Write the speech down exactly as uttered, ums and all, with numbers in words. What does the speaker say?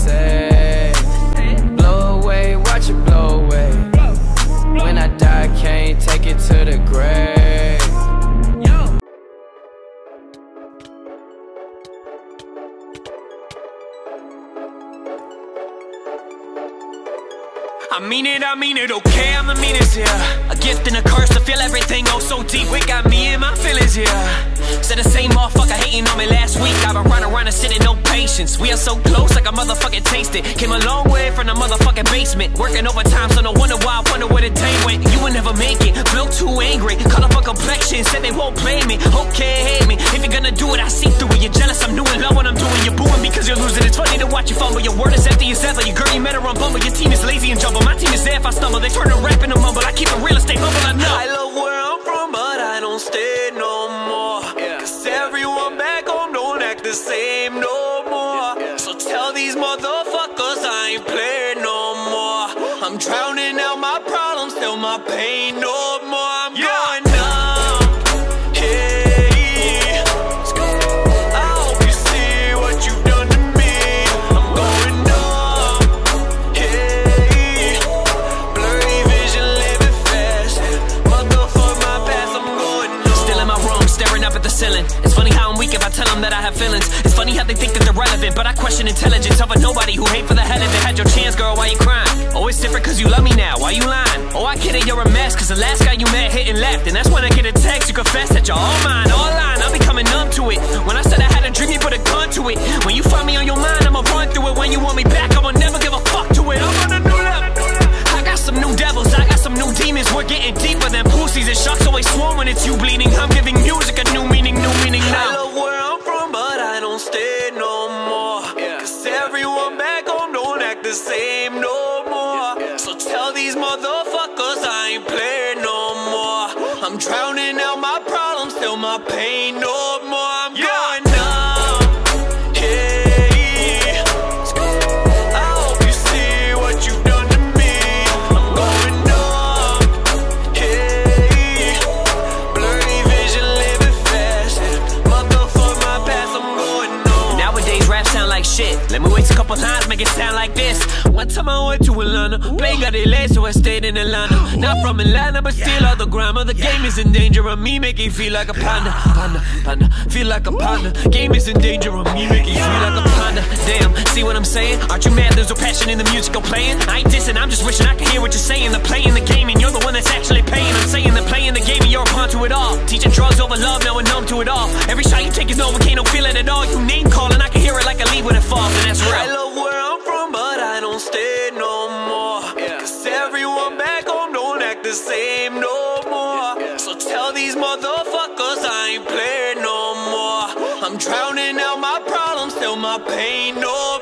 say. Blow away, watch it blow away. When I die, can't take it to the grave. I mean it, I mean it, okay, I'm the meanest here. A gift and a curse to feel everything oh so deep. It got me in my feelings here. Said the same motherfucker hating on me last week. I've been running around and sitting, no patience. We are so close like a motherfucking taste it. Came a long way from the motherfucking basement. Working overtime, so no wonder why I wonder where the day went. You would never make it, feel too angry. Caught up on complexion, said they won't play me. Okay, hate me, if you're gonna do it, I see through it. You're jealous, I'm new and low when I'm doing. You're booing because you're losing. It's funny to watch you fumble. Your word is empty as ever. Your girl, you met her on Bumble. Your team is lazy and jumble. My team is there if I stumble. They turn to rap and a mumble. I keep it real estate humble, I know. I love where I'm from, but I don't stay no more. Yeah. Cause everyone back home don't act the same no more. Yeah. So tell these motherfuckers I ain't playing no more. I'm drowning out my problems, still my pain no more. I'm yeah. going numb. Hey, I hope you see what you've done to me. I'm going numb. Hey, blurry vision, living fast. Motherfuck my past, I'm going numb. Still in my room, staring up at the ceiling. It's funny how I'm weak if I tell them that I have feelings. It's funny how they think that they're relevant, but I question intelligence of a nobody who hate for the hell of it. Had your chance, girl, why you crying? Oh, it's different cause you love me now, why you lying? Oh, I get it, you're a mess, cause the last guy you met hit and left. And that's when I get a text, you confess that you're all mine, all lying. I'll be coming numb to it. When I said I had a dream, you put a gun to it. When you find me on your mind, I'ma run through it. When you want me back, I'ma never give a fuck to it. I'm on a new level. I got some new devils, I got some new demons. We're getting deeper than pussies, and sharks always swarm when it's you bleeding. I'm giving music a new meaning, new meaning now. I love where I'm from, but I don't stay no more. Yeah. Cause everyone back home don't act the same no more. Yeah. So tell these motherfuckers I ain't playing no more. I'm drowning out my problems, still my pain no more. I'm yeah. going numb. Hey, I hope you see what you've done to me. I'm going numb. Hey, blurry vision, living fast. Motherfuck my past, I'm going numb. Nowadays rap sound like shit. Let me waste a couple lines, make it sound like this. One time I went to Atlanta, playing got delayed, so I stayed in Atlanta. Not from Atlanta, but still all the grammar. The game is in danger of me making feel like a panda, panda, panda. Feel like a panda. Game is in danger of me making feel like a panda. Damn, see what I'm saying? Aren't you mad? There's no passion in the music I'm playing. I ain't dissing, I'm just wishing I could hear what you're saying. They're playing the game and you're the one that's actually paying. I'm saying they're playing the game and you're a pawn to it all. Teaching drugs over love, now we're numb to it all. Every shot you take is no, we can't no feel it at all. You name calling, I can hear it like a leaf when it falls, and that's real. I love where I'm from, but I don't stay no more. Yeah. Cause everyone back home don't act the same no more. Yeah. So tell these motherfuckers I ain't playing no more. I'm drowning out my problems, still my pain no more.